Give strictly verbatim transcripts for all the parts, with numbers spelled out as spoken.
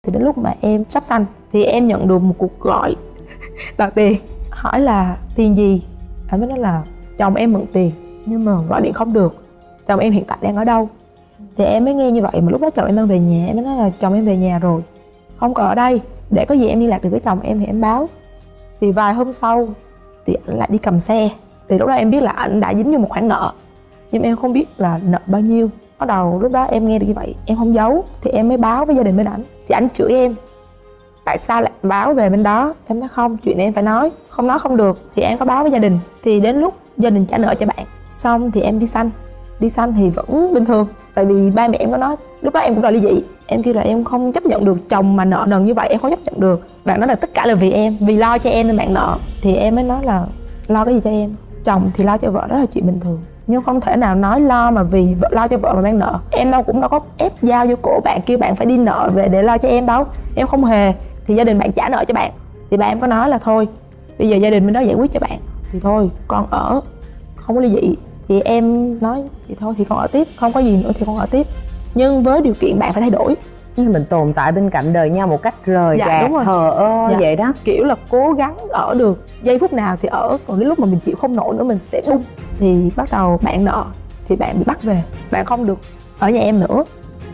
Thì đến lúc mà em sắp sanh thì em nhận được một cuộc gọi đòi tiền, hỏi là tiền gì. Anh mới nói là chồng em mượn tiền nhưng mà gọi điện không được, chồng em hiện tại đang ở đâu. Thì em mới nghe như vậy, mà lúc đó chồng em đang về nhà. Em mới nói là chồng em về nhà rồi, không còn ở đây, để có gì em liên lạc được với chồng em thì em báo. Thì vài hôm sau thì anh lại đi cầm xe. Thì lúc đó em biết là anh đã dính vô một khoản nợ, nhưng em không biết là nợ bao nhiêu. Bắt đầu lúc đó em nghe được như vậy, em không giấu, thì em mới báo với gia đình bên ảnh. Thì anh chửi em tại sao lại báo về bên đó. Em nói không, chuyện này em phải nói, không nói không được. Thì em có báo với gia đình. Thì đến lúc gia đình trả nợ cho bạn xong thì em đi sanh. Đi sanh thì vẫn bình thường, tại vì ba mẹ em có nói, lúc đó em cũng đòi ly dị. Em kêu là em không chấp nhận được chồng mà nợ nần như vậy, em không chấp nhận được. Bạn nói là tất cả là vì em, vì lo cho em nên bạn nợ. Thì em mới nói là lo cái gì cho em, chồng thì lo cho vợ, đó là chuyện bình thường, nhưng không thể nào nói lo mà vì vợ lo cho vợ mà mang nợ. Em đâu cũng đâu có ép dao vô cổ bạn kêu bạn phải đi nợ về để lo cho em đâu, em không hề. Thì gia đình bạn trả nợ cho bạn, thì ba em có nói là thôi bây giờ gia đình bên đó giải quyết cho bạn, thì thôi con ở, không có ly dị. Thì em nói thì thôi thì con ở tiếp, không có gì nữa thì con ở tiếp, nhưng với điều kiện bạn phải thay đổi. Mình tồn tại bên cạnh đời nhau một cách rời dạ, rạc, thờ ơ dạ. vậy đó. Kiểu là cố gắng ở được giây phút nào thì ở, còn đến lúc mà mình chịu không nổi nữa mình sẽ bung. Thì bắt đầu bạn nợ thì bạn bị bắt về, bạn không được ở nhà em nữa,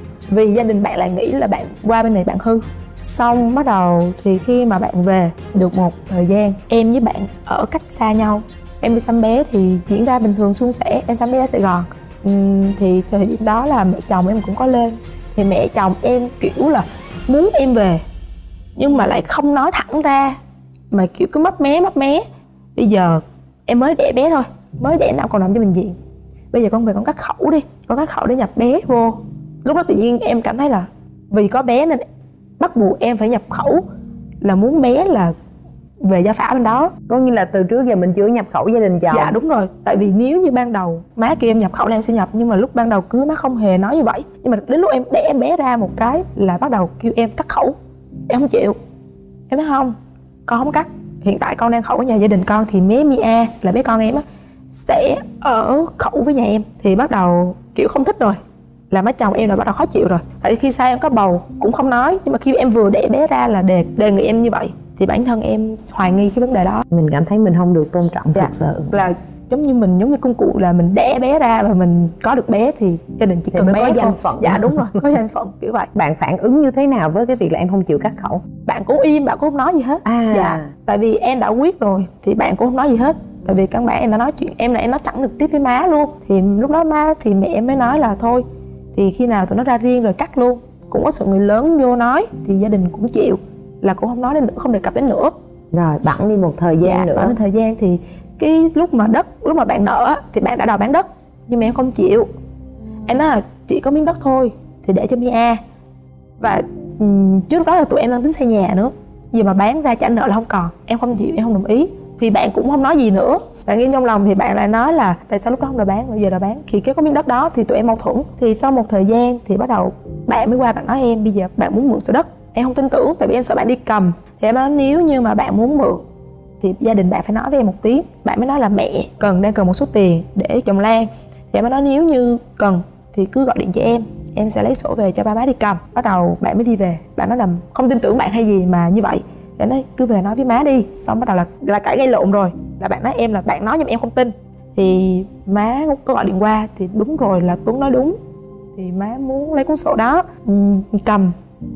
vì gia đình bạn lại nghĩ là bạn qua bên này bạn hư. Xong bắt đầu thì khi mà bạn về được một thời gian, em với bạn ở cách xa nhau. Em đi xăm bé thì diễn ra bình thường suôn sẻ, em xăm bé ở Sài Gòn. uhm, Thì thời điểm đó là mẹ chồng em cũng có lên. Thì mẹ chồng em kiểu là muốn em về nhưng mà lại không nói thẳng ra, mà kiểu cứ mấp mé mấp mé. Bây giờ em mới đẻ bé thôi, mới đẻ nào còn nằm cho bệnh viện, bây giờ con về con cắt khẩu đi, con cắt khẩu để nhập bé vô. Lúc đó tự nhiên em cảm thấy là vì có bé nên bắt buộc em phải nhập khẩu, là muốn bé là về gia phả bên đó. Có nghĩa là từ trước giờ mình chưa nhập khẩu gia đình chồng. Dạ đúng rồi, tại vì nếu như ban đầu má kêu em nhập khẩu là em sẽ nhập, nhưng mà lúc ban đầu cưới má không hề nói như vậy. Nhưng mà đến lúc em đẻ em bé ra một cái là bắt đầu kêu em cắt khẩu. Em không chịu, em nói không, con không cắt. Hiện tại con đang khẩu ở nhà gia đình con, thì bé Mia là bé con em á sẽ ở khẩu với nhà em. Thì bắt đầu kiểu không thích rồi, là má chồng em là bắt đầu khó chịu rồi. Tại vì khi sau em có bầu cũng không nói, nhưng mà khi em vừa đẻ bé ra là đề, đề nghị em như vậy. Thì bản thân em hoài nghi cái vấn đề đó. Mình cảm thấy mình không được tôn trọng. Dạ, thật sự là giống như mình giống như công cụ, là mình đẻ bé ra và mình có được bé thì gia đình chỉ thì cần bé có thôi. danh phận. Dạ đúng rồi, có danh phận kiểu vậy. Bạn phản ứng như thế nào với cái việc là em không chịu cắt khẩu? Bạn cũng im, bạn cũng không nói gì hết. À. Dạ, tại vì em đã quyết rồi thì bạn cũng không nói gì hết. Tại vì căn bản em đã nói chuyện, em là em nói chẳng trực tiếp với má luôn. Thì lúc đó má thì mẹ em mới nói là thôi thì khi nào tụi nó ra riêng rồi cắt luôn. Cũng có sự người lớn vô nói thì gia đình cũng chịu, là cũng không nói đến nữa, không đề cập đến nữa. Rồi bẵng đi một thời gian. Dạ, nữa bẵng thời gian thì cái lúc mà đất, lúc mà bạn nợ thì bạn đã đòi bán đất, nhưng mà em không chịu. Em nói là chỉ có miếng đất thôi thì để cho Mia. Và um, trước đó là tụi em đang tính xây nhà nữa, giờ mà bán ra trả nợ là không còn. Em không chịu, em không đồng ý. Thì bạn cũng không nói gì nữa. Bạn yên trong lòng thì bạn lại nói là tại sao lúc đó không đòi bán, bây giờ đòi bán. Khi cái có miếng đất đó thì tụi em mâu thuẫn. Thì sau một thời gian thì bắt đầu bạn mới qua bạn nói em bây giờ bạn muốn mượn sổ đất. Em không tin tưởng, tại vì em sợ bạn đi cầm. Thì em nói nếu như mà bạn muốn mượn thì gia đình bạn phải nói với em một tiếng. Bạn mới nói là mẹ cần đang cần một số tiền để trồng lan. Thì em mới nói nếu như cần thì cứ gọi điện cho em, em sẽ lấy sổ về cho ba má đi cầm. Bắt đầu bạn mới đi về, bạn nói là không tin tưởng bạn hay gì mà như vậy. Em nói cứ về nói với má đi. Xong bắt đầu là là cãi gây lộn rồi. Là bạn nói em là bạn nói nhưng mà em không tin. Thì má có gọi điện qua thì đúng rồi, là Tuấn nói đúng. Thì má muốn lấy cuốn sổ đó cầm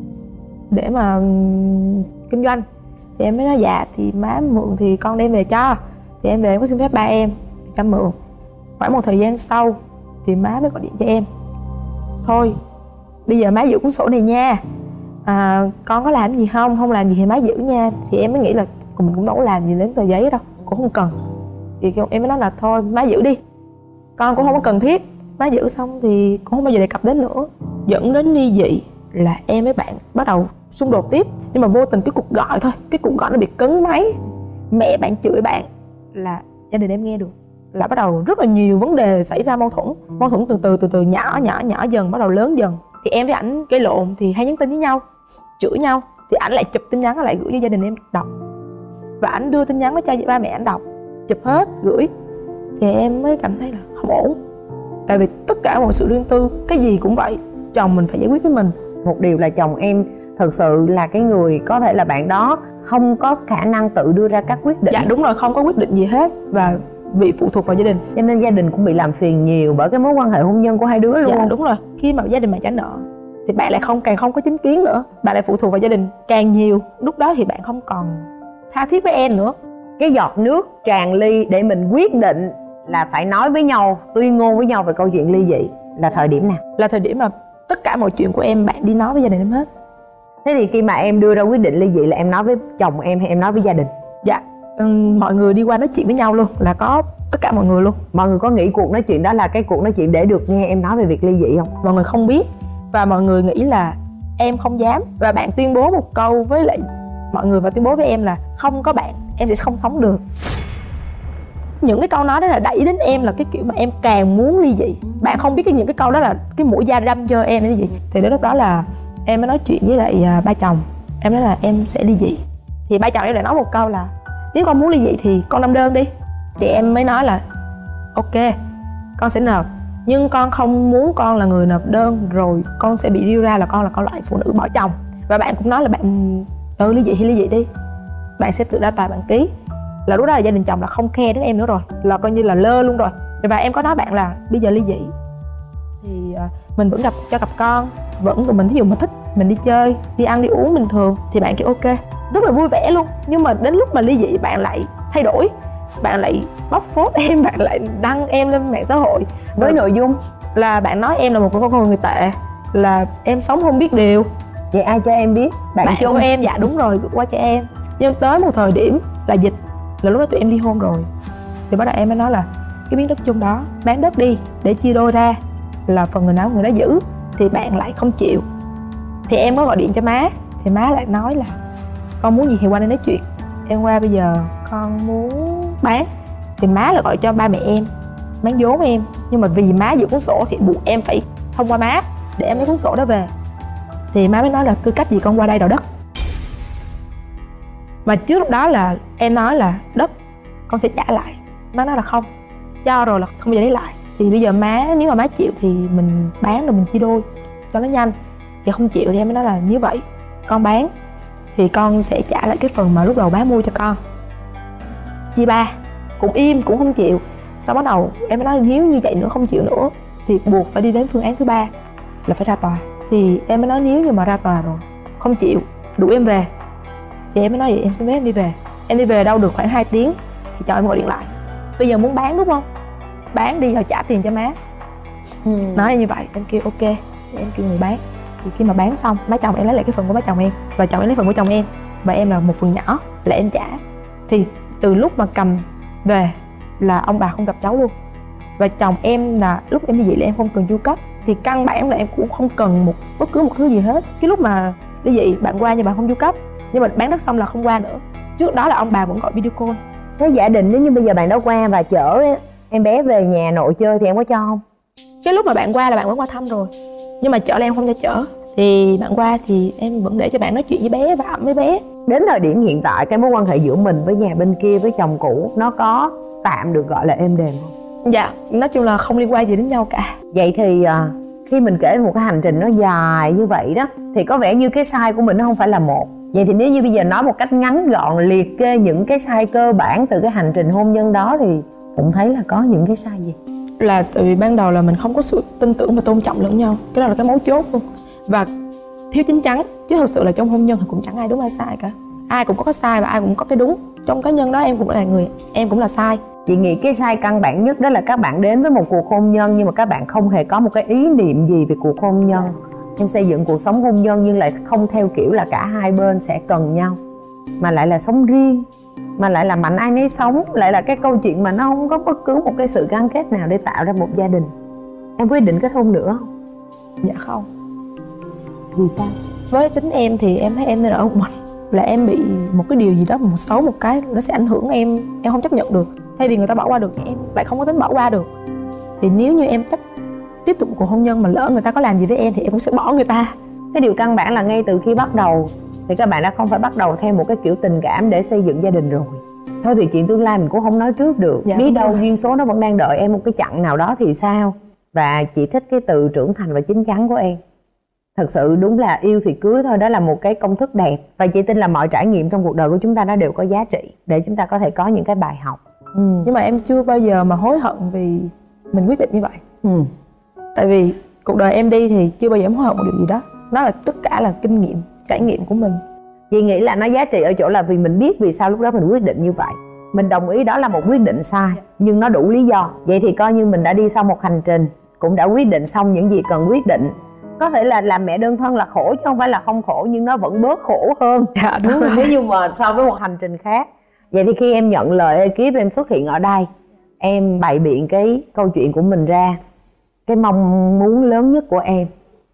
để mà kinh doanh. Thì em mới nói dạ thì má mượn thì con đem về cho. Thì em về em có xin phép ba em cho mượn. Khoảng một thời gian sau thì má mới gọi điện cho em, thôi bây giờ má giữ cuốn sổ này nha, à, con có làm gì không, không làm gì thì má giữ nha. Thì em mới nghĩ là mình cũng đâu có làm gì đến tờ giấy đâu, cũng không cần. Thì em mới nói là thôi má giữ đi, con cũng không có cần thiết. Má giữ xong thì cũng không bao giờ đề cập đến nữa. Dẫn đến ly dị là em với bạn bắt đầu xung đột tiếp. Nhưng mà vô tình cái cuộc gọi thôi, cái cuộc gọi nó bị cấn máy. Mẹ bạn chửi bạn là gia đình em nghe được, là bắt đầu rất là nhiều vấn đề xảy ra, mâu thuẫn mâu thuẫn từ từ từ từ nhỏ nhỏ nhỏ dần bắt đầu lớn dần. Thì em với ảnh gây lộn thì hay nhắn tin với nhau, chửi nhau. Thì ảnh lại chụp tin nhắn lại gửi cho gia đình em đọc, và ảnh đưa tin nhắn đó cho ba mẹ ảnh đọc, chụp hết gửi. Thì em mới cảm thấy là không ổn, tại vì tất cả mọi sự riêng tư cái gì cũng vậy, chồng mình phải giải quyết với mình. Một điều là chồng em thực sự là cái người có thể là bạn đó không có khả năng tự đưa ra các quyết định. Dạ đúng rồi, không có quyết định gì hết và bị phụ thuộc vào gia đình, cho nên gia đình cũng bị làm phiền nhiều bởi cái mối quan hệ hôn nhân của hai đứa luôn. Dạ đúng rồi, khi mà gia đình bạn trả nợ thì bạn lại không càng không có chính kiến nữa, bạn lại phụ thuộc vào gia đình càng nhiều, lúc đó thì bạn không còn tha thiết với em nữa. Cái giọt nước tràn ly để mình quyết định là phải nói với nhau, tuyên ngôn với nhau về câu chuyện ly dị là thời điểm nào? Là thời điểm mà tất cả mọi chuyện của em bạn đi nói với gia đình em hết. Thế thì khi mà em đưa ra quyết định ly dị là em nói với chồng em hay em nói với gia đình? Dạ, um, mọi người đi qua nói chuyện với nhau luôn, là có tất cả mọi người luôn. Mọi người có nghĩ cuộc nói chuyện đó là cái cuộc nói chuyện để được nghe em nói về việc ly dị không? Mọi người không biết và mọi người nghĩ là em không dám. Và bạn tuyên bố một câu với lại mọi người và tuyên bố với em là không có bạn em sẽ không sống được. Những cái câu nói đó là đẩy đến em là cái kiểu mà em càng muốn ly dị. Bạn không biết cái những cái câu đó là cái mũi dao đâm cho em ly dị. Thì đến lúc đó là em mới nói chuyện với lại à, ba chồng. Em nói là em sẽ ly dị. Thì ba chồng em lại nói một câu là nếu con muốn ly dị thì con nộp đơn đi. Thì em mới nói là ok, con sẽ nộp, nhưng con không muốn con là người nộp đơn rồi con sẽ bị điêu ra là con là con loại phụ nữ bỏ chồng. Và bạn cũng nói là bạn ừ ly dị thì ly dị đi, bạn sẽ tự ra tòa bạn ký. Là lúc đó là gia đình chồng là không khe đến em nữa rồi, là coi như là lơ luôn rồi. Và em có nói bạn là bây giờ ly dị thì mình vẫn gặp cho gặp con, vẫn tụi mình ví dụ mình thích mình đi chơi, đi ăn đi uống bình thường, thì bạn kêu ok, rất là vui vẻ luôn. Nhưng mà đến lúc mà ly dị bạn lại thay đổi, bạn lại bóc phốt em, bạn lại đăng em lên mạng xã hội với nội dung là bạn nói em là một con người tệ, là em sống không biết điều. Vậy ai cho em biết? Bạn, bạn chung của em. Dạ đúng rồi, gửi qua cho em. Nhưng tới một thời điểm là dịch, là lúc đó tụi em ly hôn rồi, thì bắt đầu em mới nói là cái miếng đất chung đó bán đất đi để chia đôi ra, là phần người nào người đó giữ. Thì bạn lại không chịu. Thì em có gọi điện cho má, thì má lại nói là con muốn gì thì qua đây nói chuyện, em qua bây giờ con muốn bán. Thì má lại gọi cho ba mẹ em bán vốn em, nhưng mà vì má giữ cuốn sổ thì buộc em phải thông qua má để em lấy cuốn sổ đó về. Thì má mới nói là tư cách gì con qua đây đòi đất. Mà trước lúc đó là em nói là đất con sẽ trả lại, má nói là không, cho rồi là không bao giờ lấy lại. Thì bây giờ má, nếu mà má chịu thì mình bán rồi mình chia đôi cho nó nhanh. Thì không chịu thì em mới nói là như vậy con bán thì con sẽ trả lại cái phần mà lúc đầu má mua cho con, chia ba. Cũng im, cũng không chịu. Sau bắt đầu em mới nói nếu như vậy nữa không chịu nữa thì buộc phải đi đến phương án thứ ba là phải ra tòa. Thì em mới nói nếu như mà ra tòa rồi không chịu đuổi em về, thì em mới nói vậy em sẽ với em đi về. Em đi về đâu được khoảng hai tiếng thì cho em gọi điện lại, bây giờ muốn bán đúng không, bán đi rồi trả tiền cho má. ừ. Nói như vậy em kêu ok, thì em kêu người bán. Thì khi mà bán xong, má chồng em lấy lại cái phần của má chồng em, và chồng em lấy phần của chồng em, và em là một phần nhỏ là em trả. Thì từ lúc mà cầm về là ông bà không gặp cháu luôn. Và chồng em là lúc em đi dị là em không cần chu cấp, thì căn bản là em cũng không cần một bất cứ một thứ gì hết. Cái lúc mà đi dị bạn qua nhưng bạn không chu cấp, nhưng mà bán đất xong là không qua nữa. Trước đó là ông bà vẫn gọi video call. Thế giả định nếu như bây giờ bạn đã qua và chở em bé về nhà nội chơi thì em có cho không? Cái lúc mà bạn qua là bạn vẫn qua thăm rồi, nhưng mà chở là em không cho chở. Thì bạn qua thì em vẫn để cho bạn nói chuyện với bé và ẵm với bé. Đến thời điểm hiện tại cái mối quan hệ giữa mình với nhà bên kia, với chồng cũ, nó có tạm được gọi là êm đềm không? Dạ, nói chung là không liên quan gì đến nhau cả. Vậy thì khi mình kể một cái hành trình nó dài như vậy đó, thì có vẻ như cái sai của mình nó không phải là một. Vậy thì nếu như bây giờ nói một cách ngắn gọn, liệt kê những cái sai cơ bản từ cái hành trình hôn nhân đó, thì cũng thấy là có những cái sai gì? Là tại vì ban đầu là mình không có sự tin tưởng và tôn trọng lẫn nhau. Cái đó là cái mấu chốt luôn. Và thiếu chín chắn. Chứ thực sự là trong hôn nhân thì cũng chẳng ai đúng ai sai cả. Ai cũng có cái sai và ai cũng có cái đúng. Trong cá nhân đó em cũng là người, em cũng là sai. Chị nghĩ cái sai căn bản nhất đó là các bạn đến với một cuộc hôn nhân nhưng mà các bạn không hề có một cái ý niệm gì về cuộc hôn nhân. Em xây dựng cuộc sống hôn nhân nhưng lại không theo kiểu là cả hai bên sẽ cần nhau, mà lại là sống riêng, mà lại là mạnh ai nấy sống, lại là cái câu chuyện mà nó không có bất cứ một cái sự gắn kết nào để tạo ra một gia đình. Em quyết định kết hôn nữa không? Dạ không. Vì sao? Với tính em thì em thấy em nên ở một mình. Là em bị một cái điều gì đó, một xấu một cái nó sẽ ảnh hưởng em, em không chấp nhận được. Thay vì người ta bỏ qua được thì em lại không có tính bỏ qua được. Thì nếu như em chấp tiếp tục một cuộc hôn nhân mà lỡ người ta có làm gì với em thì em cũng sẽ bỏ người ta. Cái điều căn bản là ngay từ khi bắt đầu thì các bạn đã không phải bắt đầu theo một cái kiểu tình cảm để xây dựng gia đình rồi. Thôi thì chuyện tương lai mình cũng không nói trước được. Dạ, biết đâu rồi. Duyên số nó vẫn đang đợi em một cái chặng nào đó thì sao. Và chị thích cái từ trưởng thành và chín chắn của em. Thật sự đúng là yêu thì cưới thôi, đó là một cái công thức đẹp. Và chị tin là mọi trải nghiệm trong cuộc đời của chúng ta nó đều có giá trị để chúng ta có thể có những cái bài học. Ừ. Nhưng mà em chưa bao giờ mà hối hận vì mình quyết định như vậy. Ừ. Tại vì cuộc đời em đi thì chưa bao giờ em hối hận một điều gì đó. Nó là tất cả là kinh nghiệm, trải nghiệm của mình. Chị nghĩ là nó giá trị ở chỗ là vì mình biết vì sao lúc đó mình quyết định như vậy. Mình đồng ý đó là một quyết định sai, nhưng nó đủ lý do. Vậy thì coi như mình đã đi xong một hành trình, cũng đã quyết định xong những gì cần quyết định. Có thể là làm mẹ đơn thân là khổ chứ không phải là không khổ, nhưng nó vẫn bớt khổ hơn. Dạ, đúng rồi. Nếu như mà so với một hành trình khác. Vậy thì khi em nhận lời ekip, em xuất hiện ở đây, em bày biện cái câu chuyện của mình ra, cái mong muốn lớn nhất của em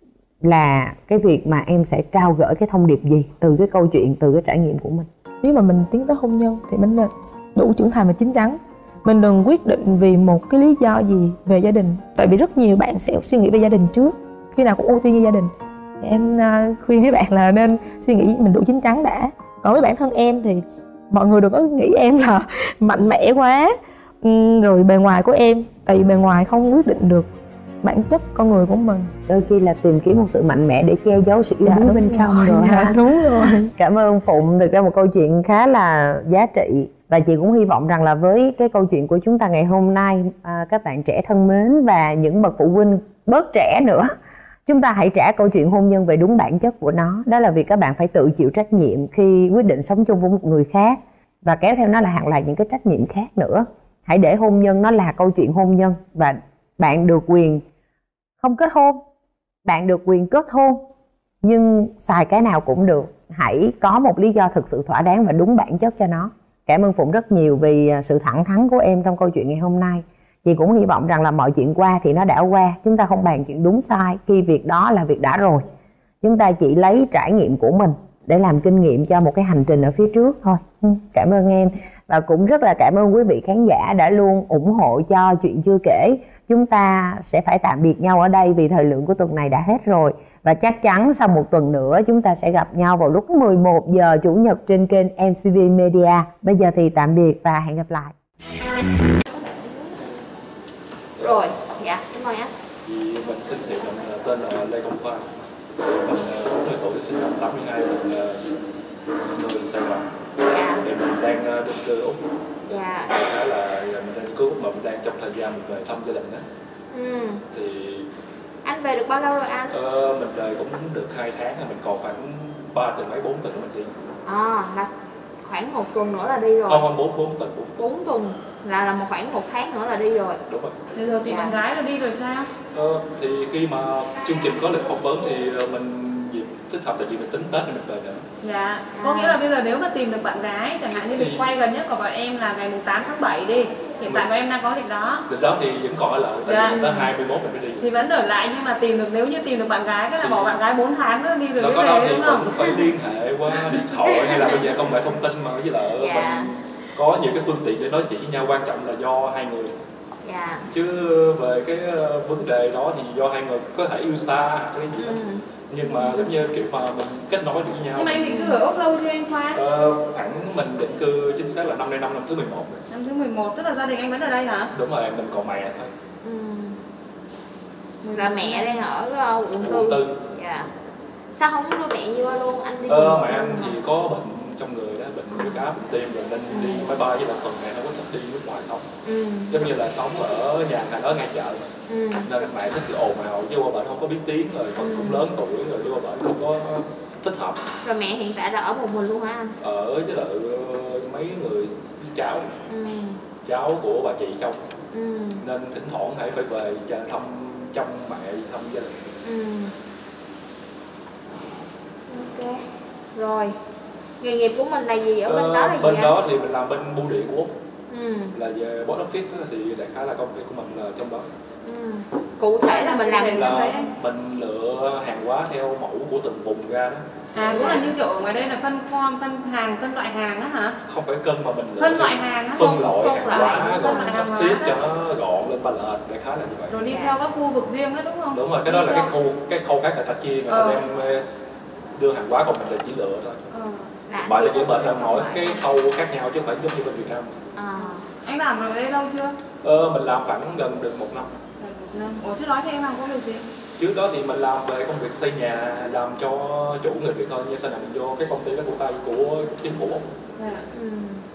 là cái việc mà em sẽ trao gửi cái thông điệp gì từ cái câu chuyện, từ cái trải nghiệm của mình? Nếu mà mình tiến tới hôn nhân thì mình đủ trưởng thành và chín chắn. Mình đừng quyết định vì một cái lý do gì về gia đình. Tại vì rất nhiều bạn sẽ suy nghĩ về gia đình trước, khi nào cũng ưu tiên như gia đình. Thì em khuyên với bạn là nên suy nghĩ mình đủ chín chắn đã. Còn với bản thân em thì mọi người đừng có nghĩ em là mạnh mẽ quá, rồi bề ngoài của em. Tại vì bề ngoài không quyết định được bản chất con người của mình. Đôi khi là tìm kiếm một sự mạnh mẽ để che giấu sự yếu đuối dạ, bên trong rồi. Dạ, đúng rồi. Cảm ơn Phụng, thực ra một câu chuyện khá là giá trị. Và chị cũng hy vọng rằng là với cái câu chuyện của chúng ta ngày hôm nay, à, các bạn trẻ thân mến và những bậc phụ huynh bớt trẻ nữa, chúng ta hãy trả câu chuyện hôn nhân về đúng bản chất của nó. Đó là việc các bạn phải tự chịu trách nhiệm khi quyết định sống chung với một người khác, và kéo theo nó là hàng loạt những cái trách nhiệm khác nữa. Hãy để hôn nhân nó là câu chuyện hôn nhân, và bạn được quyền không kết hôn, bạn được quyền kết hôn, nhưng xài cái nào cũng được. Hãy có một lý do thực sự thỏa đáng và đúng bản chất cho nó. Cảm ơn Phụng rất nhiều vì sự thẳng thắn của em trong câu chuyện ngày hôm nay. Chị cũng hy vọng rằng là mọi chuyện qua thì nó đã qua. Chúng ta không bàn chuyện đúng sai khi việc đó là việc đã rồi. Chúng ta chỉ lấy trải nghiệm của mình để làm kinh nghiệm cho một cái hành trình ở phía trước thôi. Cảm ơn em. Và cũng rất là cảm ơn quý vị khán giả đã luôn ủng hộ cho Chuyện Chưa Kể. Chúng ta sẽ phải tạm biệt nhau ở đây vì thời lượng của tuần này đã hết rồi. Và chắc chắn sau một tuần nữa chúng ta sẽ gặp nhau vào lúc mười một giờ Chủ nhật trên kênh em xê vê Media. Bây giờ thì tạm biệt và hẹn gặp lại. Rồi, dạ, cảm ơn anh. Thì mình xin thì mình tên là Lê Công Khoa. Mình bốn mươi tuổi, sinh năm tám mươi hai, mình sinh người Sài Gòn. Dạ. Thì mình đang định cư Úc. Dạ. Đại khái là mình đang định cư Úc mà mình đang trong thời gian mình về thăm gia đình đó. Ừ. Thì anh về được bao lâu rồi anh? Ờ, mình về cũng được hai tháng, mình còn khoảng ba tuần mấy bốn tuần mình đi. À, là khoảng một tuần nữa là đi rồi. Không, không, bốn bốn tuần. bốn tuần là là một khoảng một tháng nữa là đi rồi. Đúng rồi. Bây giờ tìm Dạ. bạn gái rồi đi rồi sao? Ờ, thì khi mà chương trình có lịch phỏng vấn thì mình dịp thích hợp, tại vì mình tính Tết thì mình về nữa. Dạ, có nghĩa là bây giờ nếu mà tìm được bạn gái, chẳng hạn như Thì- lịch quay gần nhất của bọn em là ngày tám tháng bảy đi. Hiện tại bọn em đang có lịch đó. Lịch đó thì vẫn còn ở lại, tại Dạ. vì tới hai mươi mốt mình mới đi. Thì vẫn ở lại, nhưng mà tìm được, nếu như tìm được bạn gái cái là Thì- bỏ bạn gái bốn tháng nữa đi rồi Đâu mới có đâu về thì đúng không? cũng phải liên hệ qua điện thoại hay là bây giờ công nghệ thông tin mà, với lại Dạ. mình có nhiều cái phương tiện để nói chuyện với nhau, quan trọng là do hai người. Dạ. Chứ về cái ờ, vấn đề đó thì do hai người có thể yêu xa hoặc cái gì đó. Ừ. Nhưng mà giống như kiểu mà mình kết nối được với nhau. Nhưng mà anh định cư ở Úc lâu chưa anh Khoa? Ờ, khoảng mình định cư chính xác là năm nay năm năm thứ mười một rồi. Năm thứ mười một, tức là gia đình anh vẫn ở đây hả? Đúng rồi, mình còn mẹ thôi. Ừ. Là mẹ đang ở uh, quận Quận tư. tư. Dạ. Sao không đưa mẹ đi qua luôn? Anh đi Ờ, cùng mẹ anh luôn thì hả? có bệnh trong người đó, bệnh huyết áp, bệnh tim rồi nên đi máy bay, với lại phần mẹ nó có thích đi nước ngoài sống. Ừ. Giống như là sống ở nhà hàng ở ngay chợ mà. Ừ. Nên là mẹ thích cái ồn ào, với qua bệnh không có biết tiếng rồi, phần Ừ. cũng lớn tuổi rồi, với qua bệnh không có thích hợp. Rồi mẹ hiện tại là ở một mình luôn hả anh? Ở với lại ờ, mấy người cháu Ừ. cháu của bà chị trong, Ừ. nên thỉnh thoảng hãy phải về cha thăm trong mẹ, thăm gia đình. Ừ. Ok. Rồi. Nghề nghiệp của mình là gì? Ở bên Ờ, đó là gì bên anh? đó thì mình làm bên bưu điện của Úc, Ừ. là về box office đó, thì đại khái là công việc của mình là trong đó. Ừ. Cụ thể là mình làm Mình Là thấy- mình lựa hàng hóa theo mẫu của từng vùng ra đó, À, cũng là như kiểu ở ngoài đây là phân form, phân hàng, phân loại hàng á hả? không phải cân mà mình lựa Phân theo loại hàng á? phân loại phân hàng loại, hóa, phân rồi loại mình sắp hàng xếp hóa cho đó. nó gọn lên ba lệch, đại khái là như vậy. Rồi đi Dạ. theo các khu vực riêng hết đúng không? Đúng rồi, cái đó Đi là cái theo- khu cái khâu khác người ta chia, người ta Ờ. đem ờ, đưa hàng hóa, còn mình là chỉ lựa thôi. Ờ. Làm Bởi gì vì sắp bệnh xếp là phân mỗi loại. cái khâu khác nhau chứ không phải giống như bên Việt Nam. À. Anh làm ở đây lâu chưa? Ờ, mình làm khoảng gần được một năm. Gần một năm. Ủa chứ nói cho em làm có việc gì? trước đó thì mình làm về công việc xây nhà, làm cho chủ người Việt thôi, nhưng sau này mình vô cái công ty đó của Tây của chính phủ. Dạ. Ừ.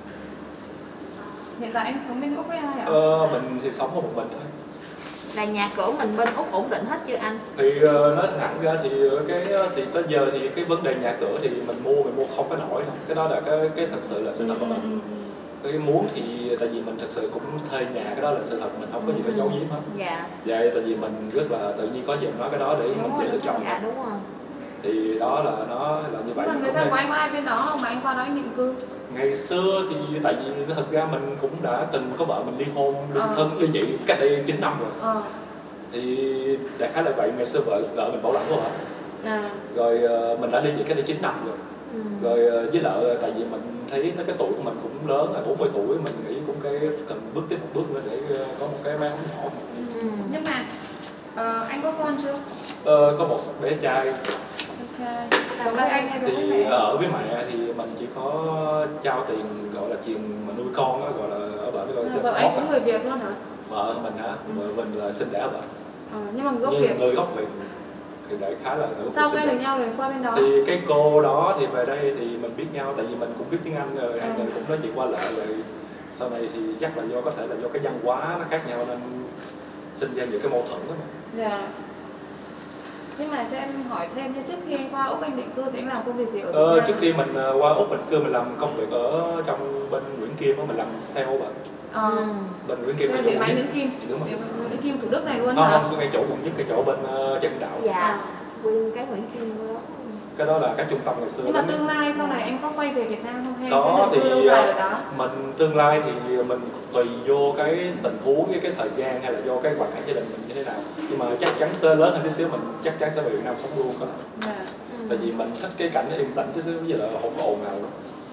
Hiện tại anh sống bên Úc với ai ạ? Ờ, mình thì sống có một mình thôi. Là nhà cửa mình bên Úc ổn định hết chưa anh? Thì uh, nói thẳng ra thì cái thì tới giờ thì cái vấn đề nhà cửa thì mình mua mình mua không có nổi đâu. Cái đó là cái cái thật sự là sự thật của Ừ, ừ, mình. ừ. Cái muốn thì tại vì mình thật sự cũng thuê nhà, cái đó là sự thật, mình không có gì phải giấu giếm hết. Dạ. Vậy tại vì mình rất là tự nhiên có gì nói cái đó để Đúng mình rồi, dễ lựa chọn. Dạ đúng rồi. Thì đó là nó là như vậy. Nhưng mà người cũng thân hay. của anh có ai bên đó không mà anh qua đó anh định cư? Ngày xưa thì tại vì thật ra mình cũng đã từng có vợ mình ly hôn, ly Ờ. thân, ly dị cách đây chín năm rồi. Ờ. Thì đại khái là vậy, ngày xưa vợ vợ mình bảo lãnh rồi. À. Rồi uh, mình đã ly dị cách đây chín năm rồi. Ừ. Rồi uh, với lại tại vì mình thấy tới cái tuổi của mình cũng lớn rồi, bốn mươi tuổi, mình nghĩ cũng cái cần bước tiếp một bước nữa để uh, có một cái mái ấm ổn. Ừ. Nhưng mà ờ, anh có con chưa? Ờ, có một bé trai. Trai. Sống với anh hay sống với Thì mẹ? ở với mẹ thì mình chỉ có trao tiền gọi là tiền mà nuôi con á, gọi là ở bển gọi là À, trên vợ anh support cũng á. người Việt luôn hả? Vợ mình á, vợ mình là sinh đẻ ở bển. Ờ, nhưng mà gốc Nhưng Việt. người gốc Việt thì đại khá là người Sao gốc Việt quen sinh được đẻ. nhau rồi qua bên đó? Thì cái cô đó thì về đây thì mình biết nhau tại vì mình cũng biết tiếng Anh rồi, hai Ừ. người cũng nói chuyện qua lại rồi. Sau này thì chắc là do có thể là do cái văn hóa nó khác nhau nên sinh ra những cái mâu thuẫn đó mà. Dạ. Nhưng mà cho em hỏi thêm nha, trước khi anh qua Úc anh định cư thì anh làm công việc gì ở Việt Ờ, Nam? trước khi mình uh, qua Úc mình cư mình làm công việc ở trong bên Nguyễn Kim á, mình làm sale mà. Ờ. Ừ. Bên Nguyễn Kim Xe cái điện chỗ máy nhất. Nguyễn Kim. Đúng rồi. Điện máy Nguyễn Kim Thủ Đức này luôn Không, hả? không, ngay chỗ quận nhất, cái chỗ bên uh, Trần Đạo. Dạ. Nguyên cái Nguyễn Kim đó. Cái đó là cái trung tâm ngày xưa. Nhưng mà đó. tương lai sau này anh có quay về Việt Nam không hay Có sẽ định cư lâu thì dài ở đó? mình tương lai thì mình tùy vô cái tình huống với cái thời gian hay là do cái hoàn cảnh gia đình mình như thế nào, nhưng mà chắc chắn tới lớn hơn tí xíu mình chắc chắn sẽ về Việt Nam sống luôn. Có Dạ. tại vì mình thích cái cảnh yên tĩnh tí xíu, bây giờ là không có ồn ào nữa.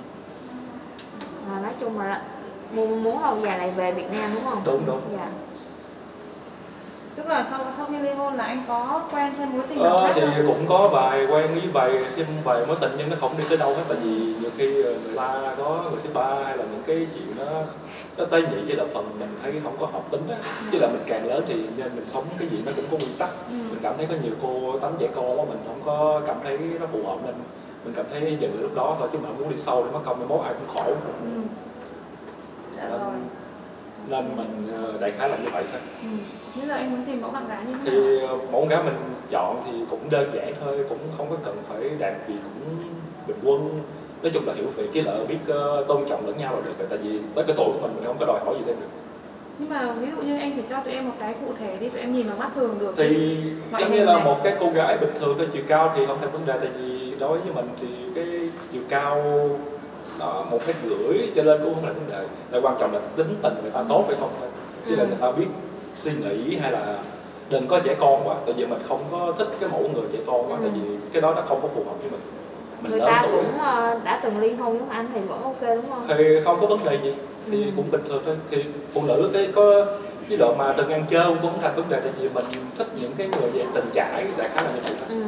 À, nói chung là muốn, muốn lâu dài lại về Việt Nam đúng không? Đúng đúng. Dạ. Tức là sau sau khi ly hôn là anh có quen thêm mối tình nào Ờ, khác thì không? cũng có vài quen với vài thêm vài mối tình nhưng nó không đi tới đâu hết, tại vì nhiều khi người ta có người thứ ba hay là những cái chuyện nó nó tế nhị, chỉ là phần mình thấy không có hợp tính á, chứ là mình càng lớn thì nên mình sống cái gì nó cũng có nguyên tắc. Ừ. Mình cảm thấy có nhiều cô tánh trẻ con quá mình không có cảm thấy nó phù hợp nên mình cảm thấy dừng lúc đó thôi, chứ mà muốn đi sâu thì mất công mai mốt ai cũng khổ. Ừ. Dạ Nên, rồi. nên mình ờ, đại khái là như vậy thôi. Ừ. Như là anh muốn tìm mẫu bạn gái như thế nào? Thì ờ, mẫu gái mình chọn thì cũng đơn giản thôi, cũng không có cần phải đạt gì, cũng bình quân, nói chung là hiểu việc cái lợi biết uh, tôn trọng lẫn nhau là được rồi, tại vì tới cái tuổi của mình mình không có đòi hỏi gì thêm được. Nhưng mà ví dụ như anh phải cho tụi em một cái cụ thể đi, tụi em nhìn vào mắt thường được. Thì Ngoại giống hình như là này. một cái cô gái bình thường thôi, chiều cao thì không thành vấn đề, tại vì đối với mình thì cái chiều cao đó, một mét rưỡi trở lên cũng không là vấn đề, tại quan trọng là tính tình người ta tốt hay không thôi, chỉ là người ta biết suy nghĩ hay là đừng có trẻ con quá, tại vì mình không có thích cái mẫu người trẻ con quá, tại vì cái đó đã không có phù hợp với mình. Mình Người lớn ta tuổi cũng uh, đã từng ly hôn giống anh thì vẫn ok đúng không? thì không có vấn đề gì, thì Ừ. cũng bình thường thôi. Thì phụ nữ cái có chế độ mà từng ăn chơi cũng không thành vấn đề, tại vì mình thích những cái người về tình trải, đại khái là như vậy thôi. Ừ.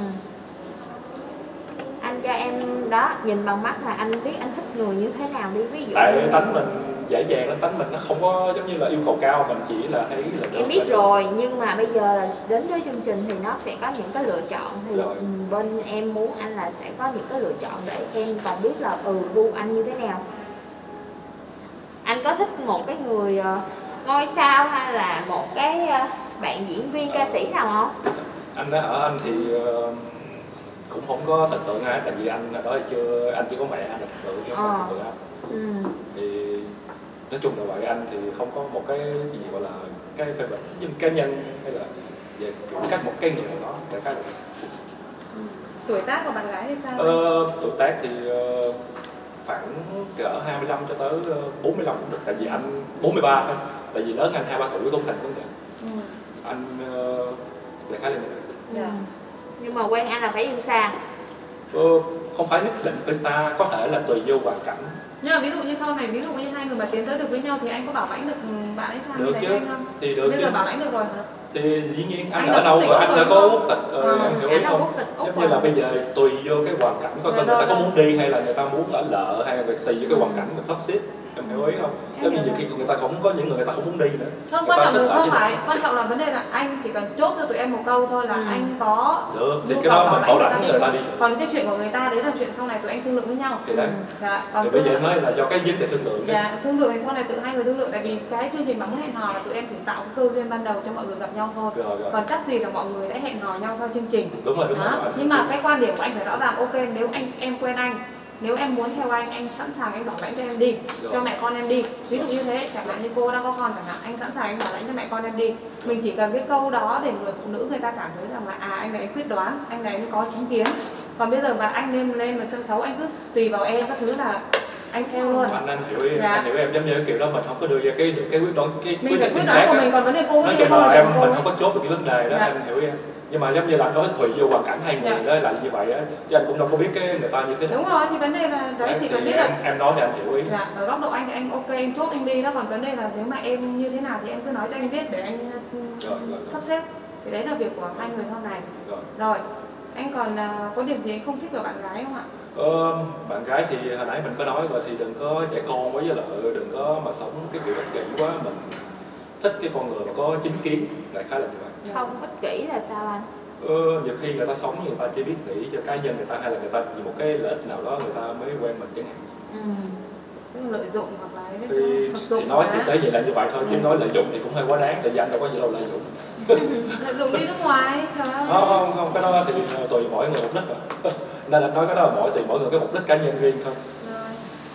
Anh cho em đó nhìn bằng mắt là anh biết anh thích người như thế nào đi, ví dụ Tại như- tánh mình dễ dàng lắm, tánh mình nó không có giống như là yêu cầu cao, mình chỉ là thấy là được em biết là được. rồi, nhưng mà bây giờ là đến với chương trình thì nó sẽ có những cái lựa chọn thì Rồi. ừ, bên em muốn anh là sẽ có những cái lựa chọn để em còn biết là ừ gu anh như thế nào. Anh có thích một cái người ờ, ngôi sao hay là một cái ờ, bạn diễn viên ca sĩ nào không? Anh đó ở anh thì ờ, cũng không có thần tượng ai, tại vì anh ở đó thì chưa, anh chỉ có mẹ anh là thần tượng chứ không Ờ. phải thần tượng anh. Ừ. Thì nói chung là vậy, anh thì không có một cái gì gọi là cái phê bình nhưng cá nhân hay là về kiểu cách một cái người nào đó, đại khái là Tuổi tác của bạn gái thì sao? Ờ, tuổi tác thì uh, khoảng cỡ hai mươi lăm cho tới uh, bốn mươi lăm cũng được, tại vì anh bốn mươi ba thôi, tại vì lớn anh hai ba tuổi cũng thành vấn đề. Ừ. Anh uh, đại khái là như vậy. Dạ. Ừ. Nhưng mà quen anh là phải yêu xa. Ờ, không phải nhất định phải xa, có thể là tùy vô hoàn cảnh. Nhưng mà ví dụ như sau này, ví dụ như hai người mà tiến tới được với nhau thì anh có bảo lãnh được bạn ấy sang Được để chứ, anh không? thì được Bây chứ. giờ bảo lãnh được rồi hả? Thì dĩ nhiên anh, Anh ở là đâu quốc tịch rồi, Úc anh rồi đã đúng có không? quốc tịch, ờ, Ừ, em hiểu anh ý là không? quốc tịch Úc Giống rồi. như là bây giờ tùy vô cái hoàn cảnh, coi Rồi coi người ta rồi có rồi. muốn đi hay là người ta muốn ở lợ hay là tùy vô cái hoàn cảnh mình sắp xếp. em hiểu ý không? Giống như nhiều khi người ta không có những người người ta không muốn đi nữa. Không, quan trọng là không phải, quan trọng là vấn đề là anh chỉ cần chốt cho tụi em một câu thôi là ừ. anh có được thì cái đó mình bảo đảm người ta đi. Còn cái chuyện của người ta đấy là chuyện sau này tụi anh thương lượng với nhau. Thì đấy. Dạ, còn thì bây giờ nói là do cái vấn đề thương lượng. Dạ, thương lượng thì sau này tự hai người thương lượng, tại vì cái chương trình bằng hẹn hò là tụi em chỉ tạo cái cơ duyên ban đầu cho mọi người gặp nhau thôi. Rồi, rồi. Còn chắc gì là mọi người đã hẹn hò nhau sau chương trình. Đúng rồi, đúng rồi. Nhưng mà cái quan điểm của anh phải rõ ràng, ok nếu anh em quen anh, nếu em muốn theo anh, anh sẵn sàng anh bảo lãnh cho em đi, rồi. Cho mẹ con em đi. Ví dụ như thế, chẳng hạn như cô đang có con chẳng hạn, anh sẵn sàng anh bảo lãnh cho mẹ con em đi. Mình chỉ cần cái câu đó để người phụ nữ người ta cảm thấy rằng là à anh này anh quyết đoán, anh này anh có chính kiến. Còn bây giờ mà anh lên lên mà sân khấu anh cứ tùy vào em các thứ là anh theo luôn. Anh anh hiểu em, dạ. Anh hiểu em giống như cái kiểu đó mình không có đưa ra cái cái quyết đoán cái mình quyết định chính xác của mình, còn vấn đề cô nói chung là em mình không có chốt được cái vấn đề đó, dạ. Anh hiểu em. Nhưng mà giống như là nói tùy vô hoàn cảnh hai người đó là như vậy á, chứ anh cũng đâu có biết cái người ta như thế nào. Đúng rồi, thì vấn đề là đấy, chỉ cần biết em, là em nói thì anh hiểu ý. Dạ, ở góc độ anh thì anh ok, anh chốt anh đi đó, còn vấn đề là nếu mà em như thế nào thì em cứ nói cho anh biết để anh rồi, rồi, sắp xếp. Thì đấy là việc của hai người sau này. Rồi, rồi. Anh còn uh, có điểm gì anh không thích ở bạn gái không ạ? Ờ, bạn gái thì hồi nãy mình có nói rồi, thì đừng có trẻ con quá với lại đừng có mà sống cái kiểu ích kỷ quá, mình thích cái con người mà có chính kiến, đại khái là như vậy. Không ích kỷ là sao anh? Ờ, nhiều khi người ta sống người ta chỉ biết nghĩ cho cá nhân người ta, hay là người ta vì một cái lợi ích nào đó người ta mới quen mình chẳng hạn. Ừ. Tức là lợi dụng hoặc là cái thì, thì nói thì tới vậy là như vậy thôi, chứ ừ. nói lợi dụng thì cũng hơi quá đáng, tại vì anh đâu có gì đâu lợi dụng. Lợi dụng đi nước ngoài, trời ơi. Không, không, không, cái đó thì tùy mỗi người mục đích rồi. Nên anh nói cái đó là mỗi tùy mỗi người cái mục đích cá nhân riêng thôi. Rồi.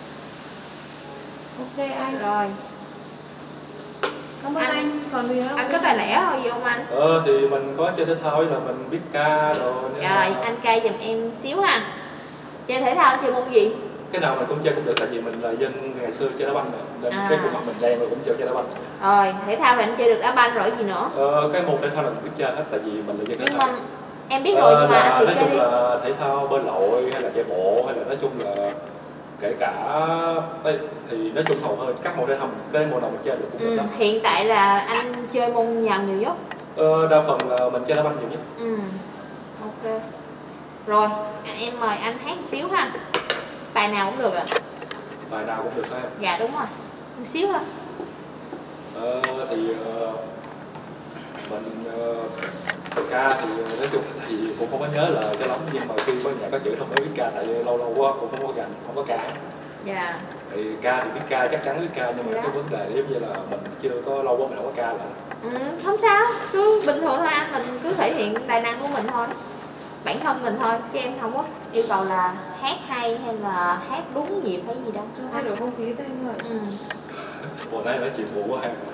Ok anh. Rồi. Cảm ơn anh, anh. Còn gì nữa? Anh có tài lẻ thôi gì không anh? Ờ thì mình có chơi thể thao là mình biết ca rồi. Rồi, anh ca giùm em xíu ha. Chơi thể thao chơi môn gì? Cái nào mình cũng chơi cũng được, tại vì mình là dân ngày xưa chơi đá banh rồi, nên à. Cái khuôn mặt mình đen rồi cũng chơi chơi đá banh. Rồi, thể thao thì anh chơi được đá banh rồi gì nữa? Ờ, cái môn thể thao là mình biết chơi hết, tại vì mình là dân thể thao. Em biết rồi, ờ, nhưng mà là, thì nói chung đi. là thể thao bơi lội hay là chạy bộ hay là nói chung là kể cả đây thì nói chung hầu hơn các môn thể thao cái môn nào mình chơi được cũng được. Ừ, hiện tại là anh chơi môn nào nhiều nhất? Ờ, đa phần là mình chơi đá banh nhiều nhất. Ừ. Ok. Rồi, em mời anh hát một xíu ha. Bài nào cũng được ạ. À? Bài nào cũng được phải không? Dạ đúng rồi. Một xíu thôi. Ờ, thì uh, mình uh, ca thì nói chung thì cũng không có nhớ lời cho lắm, nhưng mà khi có nhà có chữ không phải biết ca, tại vì lâu lâu quá cũng không có gần không có ca. Dạ. Thì ca thì biết ca, chắc chắn biết ca, nhưng mà dạ. Cái vấn đề giống như là mình chưa có lâu quá mình không có ca lại. Ừ, không sao, cứ bình thường thôi anh, mình cứ thể hiện tài năng của mình thôi, bản thân mình thôi, chứ em không có yêu cầu là hát hay hay là hát đúng nhịp hay gì đâu. Thay đổi không khí thôi anh ơi. Ừ. Vừa nãy nói chuyện buồn quá em.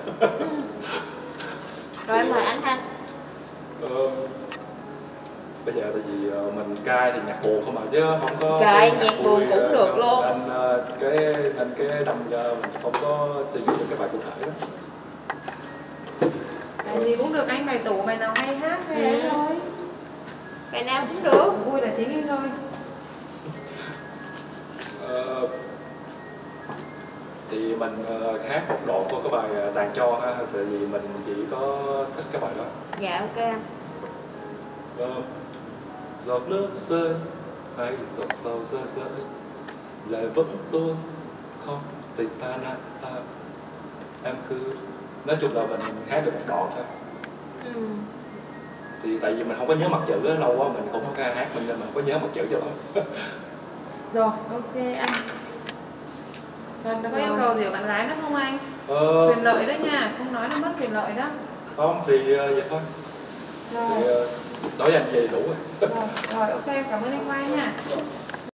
Rồi em mời anh ha. Ờ, bây giờ tại vì mình ca thì nhạc buồn không mà, chứ không có trời nhạc, nhạc buồn cũng được nên, luôn, nên cái nên cái đâm ra mình không có suy nghĩ được cái bài cụ thể đó. Bài gì cũng được anh, bài tủ bài nào hay hát hay ừ. Đấy thôi, bài nào cũng được, vui là chính thôi. Ờ, thì mình uh, hát một đoạn của cái bài uh, Tàn Cho ha, tại vì mình chỉ có thích cái bài đó. Dạ ok. Uh, giọt nước rơi hay giọt sầu rơi rơi, lệ vẫn tuôn không tình ta nát ta, em cứ nói chung là mình hát được một đoạn thôi. Ừ. Thì tại vì mình không có nhớ mặt chữ đó, lâu quá mình cũng không có hát mình nên mình không có nhớ mặt chữ cho lắm. Rồi ok anh. Còn có yêu cầu gì của bạn gái nữa không anh? Ờ... Quyền lợi đó nha, không nói là mất quyền lợi đó. Không thì uh, vậy thôi. Rồi. Thì uh, nói anh về đủ rồi. Rồi, rồi ok, cảm ơn anh Quang nha.